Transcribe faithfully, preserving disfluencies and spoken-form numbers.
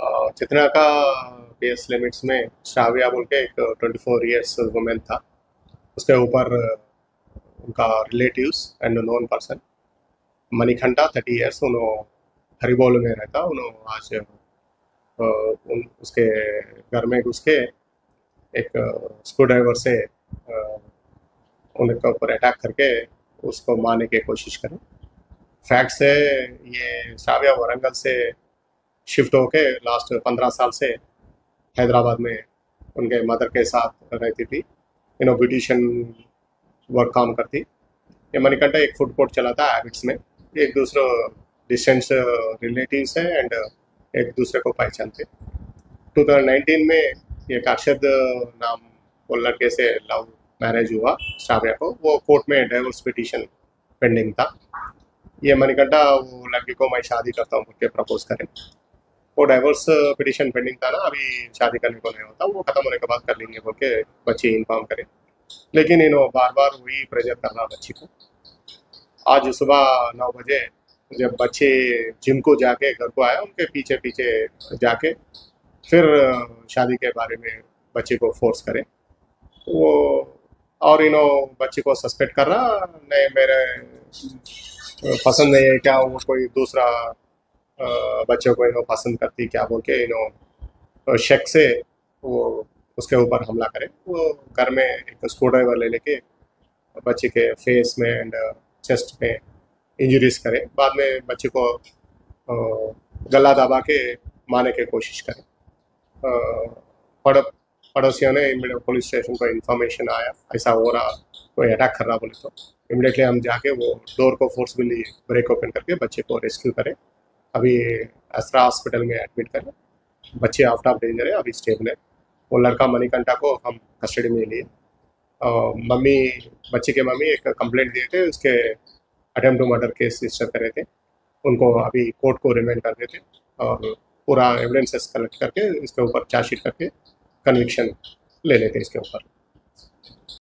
अ, चित्रा का base limits में श्राव्या बोल के एक ट्वेंटी फोर ईयर्स वुमेन था। उसके ऊपर उनका relatives and known person Manikanda thirty years उन्होंने हरिबोल में रहता। उन्होंने आज अ, उन उसके घर में घुस के एक स्क्रू ड्राइवर से अ, उनके ऊपर अटैक करके उसको मारने की कोशिश करें। फैक्ट है, ये श्राव्या वरंगल से शिफ्ट होके लास्ट पंद्रह साल से हैदराबाद में उनके मदर के साथ रहती थी। यूनो ब्यूटिशियन वर्क काम करती। ये मणिकंठा एक फूड कोर्ट चलाता है हैबिट्स में। एक दूसरे डिस्टेंस रिलेटिव्स है एंड एक दूसरे को पहचानते। टू थाउजेंड नाइनटीन में ये अरशद नाम वो लड़के से लव मैरिज हुआ श्राव्या को। वो कोर्ट में डाइवोर्स पिटीशन पेंडिंग था। ये मणिकंठा वो लड़की को मैं शादी करता हूँ के प्रपोज करें। वो डाइवोर्स पिटीशन पेंडिंग था ना, अभी शादी करने को नहीं होता, वो खत्म होने के बाद कर लेंगे बोल के बच्ची इन्फॉर्म करे। लेकिन इन्हों बार बार वही प्रेशर कर रहा बच्ची को। आज सुबह नौ बजे जब बच्चे जिम को जाके घर को आया, उनके पीछे पीछे जाके फिर शादी के बारे में बच्चे को फोर्स करे वो। और इन्हों बच्चे को सस्पेक्ट कर रहा, नहीं मेरे पसंद नहीं है क्या, वो कोई दूसरा बच्चों को इन्हों पसंद करती क्या बोल के इन्हों शक से वो उसके ऊपर हमला करे। वो घर में एक स्क्रू ड्राइवर ले लेके बच्चे के फेस में एंड चेस्ट में इंजरीज करे। बाद में बच्चे को गला दबा के मारने की कोशिश करे। पड़ पड़ोसियों ने इमीडिएट पुलिस स्टेशन को इन्फॉर्मेशन आया ऐसा हो रहा, कोई अटैक कर रहा बोले तो इमीडिएटली हम जाके वो डोर को फोर्सफुली ब्रेक ओपन करके बच्चे को रेस्क्यू करें। अभी असरा हॉस्पिटल में एडमिट करें। बच्चे आउट ऑफ डेंजर है, अभी स्टेबल है। वो लड़का मणिकंठा को हम कस्टडी में लिए। मम्मी बच्चे के मम्मी एक कंप्लेंट दिए थे, उसके attempt to murder case register करे थे। उनको अभी कोर्ट को रिमांड कर देते और पूरा एविडेंसेस कलेक्ट करके इसके ऊपर चार्जशीट करके कन्विक्शन ले लेते इसके ऊपर।